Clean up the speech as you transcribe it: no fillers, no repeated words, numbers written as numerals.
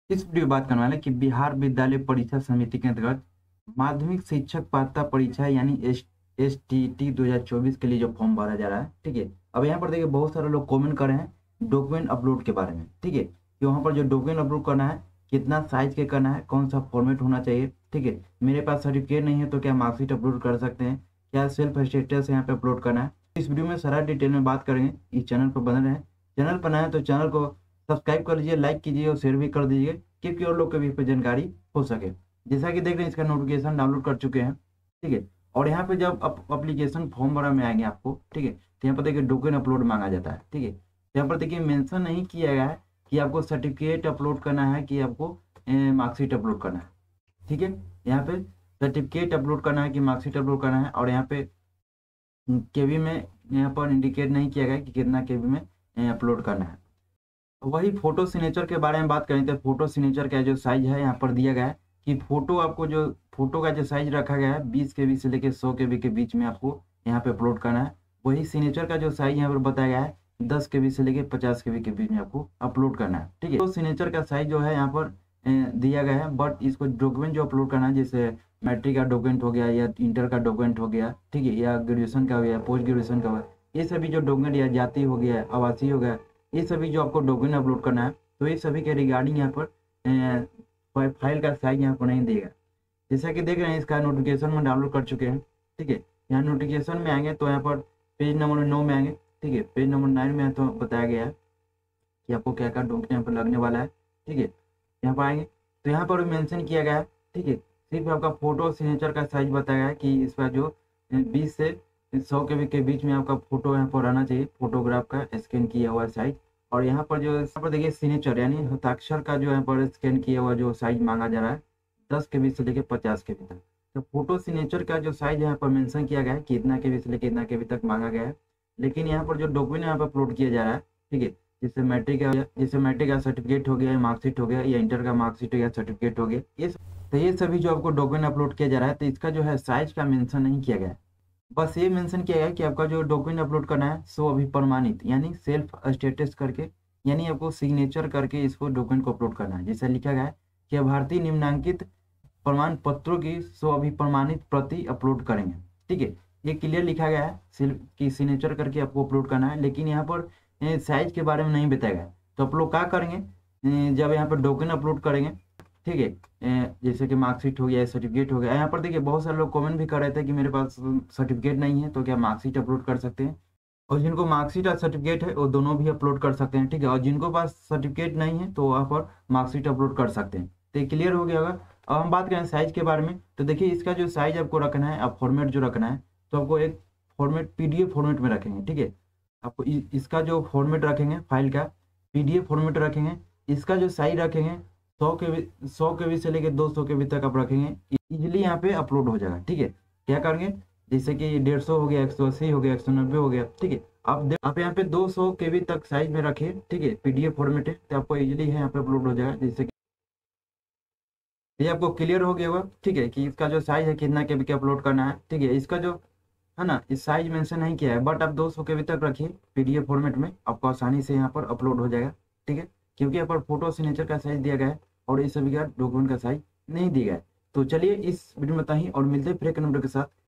इस वीडियो में बात करने वाले हैं कि बिहार विद्यालय परीक्षा समिति के अंतर्गत माध्यमिक शिक्षक पात्रता परीक्षा यानी एसटीईटी 2024 के लिए जो फॉर्म भरा जा रहा है। ठीक है, अब यहाँ पर देखिए बहुत सारे लोग कमेंट कर रहे हैं डॉक्यूमेंट अपलोड के बारे में। ठीक है, कि वहाँ पर जो डॉक्यूमेंट अपलोड करना है, कितना साइज के करना है, कौन सा फॉर्मेट होना चाहिए। ठीक है, मेरे पास सर्टिफिकेट नहीं है तो क्या मार्कशीट अपलोड कर सकते हैं, क्या सेल्फ स्टेटस यहाँ पे अपलोड करना है। इस वीडियो में सारा डिटेल में बात करेंगे। इस चैनल पर बने रहें। चैनल पर नए हैं तो चैनल को सब्सक्राइब कर लीजिए, लाइक कीजिए और शेयर भी कर दीजिए क्योंकि और लोग को भी इस पर जानकारी हो सके। जैसा कि देख रहे हैं इसका नोटिफिकेशन डाउनलोड कर चुके हैं। ठीक है, और यहाँ पे जब अप्लीकेशन फॉर्म भरा में आएंगे आपको, ठीक है, तो यहाँ पर देखिए डॉक्यूमेंट अपलोड मांगा जाता है। ठीक है, यहाँ पर देखिए मेंशन नहीं किया गया है कि आपको सर्टिफिकेट अपलोड करना है कि आपको मार्कशीट अपलोड करना है। ठीक है, यहाँ पे सर्टिफिकेट अपलोड करना है कि मार्कशीट अपलोड करना है, और यहाँ पे केबी में यहाँ पर इंडिकेट नहीं किया गया कि कितना केबी में अपलोड करना है। वही फोटो सिग्नेचर के बारे में बात करें तो फोटो सिग्नेचर का जो साइज है यहाँ पर दिया गया है कि फोटो आपको जो फोटो का जो साइज रखा गया है 20 केबी से लेकर 100 केबी के बीच में आपको यहाँ पे अपलोड करना है। वही सिग्नेचर का जो साइज यहाँ पर बताया गया है 10 केबी से लेकर 50 केबी के बीच में आपको अपलोड करना है। ठीक है, तो सिग्नेचर का साइज जो है यहाँ पर दिया गया है, बट इसको डॉक्यूमेंट जो अपलोड करना है जैसे मैट्रिक का डॉक्यूमेंट हो गया या इंटर का डॉक्यूमेंट हो गया, ठीक है, या ग्रेजुएशन का हो गया, पोस्ट ग्रेजुएशन का हो गया, ये सभी जो डॉक्यूमेंट या जाति हो गया, आवासीय हो गया, ये सभी जो आपको डॉक्यूमेंट अपलोड करना है, तो ये सभी के रिगार्डिंग यहाँ पर फाइल का साइज यहाँ पर नहीं देगा। जैसा कि देख रहे हैं इसका नोटिफिकेशन में डाउनलोड कर चुके हैं। ठीक है, यहाँ नोटिफिकेशन में आएंगे तो यहाँ पर पेज नंबर 9 में आएंगे। ठीक है, पेज नंबर 9 में तो बताया गया है कि आपको क्या क्या डॉक्यूमेंट यहाँ पर लगने वाला है। ठीक है, यहाँ पर आएंगे तो यहाँ पर भी मेंशन किया गया है। ठीक है, सिर्फ आपका फोटो सिग्नेचर का साइज बताया गया है कि इसका जो 20 से 100 के बीच में आपका फोटो यहाँ पर रहना चाहिए, फोटोग्राफ का स्कैन किया हुआ साइज। और यहाँ पर जो यहाँ पर देखिए सिग्नेचर यानी हस्ताक्षर का जो यहाँ पर स्कैन किया हुआ जो साइज मांगा जा रहा है 10 के बी से लेकर 50 के बी तक। तो फोटो सिग्नेचर का जो साइज यहाँ पर मेंशन किया गया है कि इतना के बी से लेकर इतना के बी तक मांगा गया है, लेकिन यहाँ पर जो डॉक्यूमेंट यहाँ पर अपलोड किया जा रहा है, ठीक है, जैसे मैट्रिक का सर्टिफिकेट हो गया, मार्कशीट हो गया, या इंटर का मार्कशीट या सर्टिफिकेट हो गया, ये सभी जो आपको डॉक्यूमेंट अपलोड किया जा रहा है तो इसका जो है साइज का मेंशन नहीं किया गया है। बस ये मेंशन किया गया कि आपका जो डॉक्यूमेंट अपलोड करना है सो अभी प्रमाणित यानी सेल्फ स्टेटस करके, यानी आपको सिग्नेचर करके इसको डॉक्यूमेंट को अपलोड करना है। जैसा लिखा गया है कि भारतीय निम्नांकित प्रमाण पत्रों की सो अभी प्रमाणित प्रति अपलोड करेंगे। ठीक है, ये क्लियर लिखा गया है सिर्फ कि सिग्नेचर करके आपको अपलोड करना है, लेकिन यहाँ पर साइज के बारे में नहीं बताया गया। तो आप लोग क्या करेंगे, जब यहाँ पर डॉक्यूमेंट अपलोड करेंगे, ठीक है, जैसे कि मार्कशीट हो गया, सर्टिफिकेट हो गया, यहाँ पर देखिए बहुत सारे लोग कमेंट भी कर रहे थे कि मेरे पास सर्टिफिकेट नहीं है तो क्या मार्कशीट अपलोड कर सकते हैं। और जिनको मार्कशीट और सर्टिफिकेट है वो दोनों भी अपलोड कर सकते हैं। ठीक है, और जिनको पास सर्टिफिकेट नहीं है तो वहाँ पर मार्कशीट अपलोड कर सकते हैं। तो ये क्लियर हो गया होगा। अब हम बात करें साइज के बारे में, तो देखिए इसका जो साइज आपको रखना है, आप फॉर्मेट जो रखना है, तो आपको एक फॉर्मेट पीडीएफ फॉर्मेट में रखेंगे। ठीक है, आपको इसका जो फॉर्मेट रखेंगे फाइल का पीडीएफ फॉर्मेट रखेंगे। इसका जो साइज रखेंगे 100 के बी से लेकर 200 के बी तक आप रखेंगे, इजीली यहाँ पे अपलोड हो जाएगा। ठीक है, क्या करेंगे, जैसे कि 150 हो गया, 180 हो गया, 190 हो गया। ठीक है, आप यहाँ पे 200 के बी तक साइज में रखिए। ठीक है, पीडीएफ फॉर्मेट है तो आपको इजीली है यहाँ पे अपलोड हो जाएगा। जैसे कि ये आपको क्लियर हो गया होगा। ठीक है, कि इसका जो साइज है कितना के बी के अपलोड करना है। ठीक है, इसका जो है ना, इस साइज मेंशन नहीं किया है, बट आप 200 के बी तक रखिए पीडीएफ फॉर्मेट में, आपको आसानी से यहाँ पर अपलोड हो जाएगा। ठीक है, क्योंकि यहाँ पर फोटो सिग्नेचर का साइज दिया गया है और इस सभी का डॉक्यूमेंट का साइज नहीं दिया गया है। तो चलिए इस वीडियो में इतना ही और मिलते हैं फिर एक नंबर के साथ।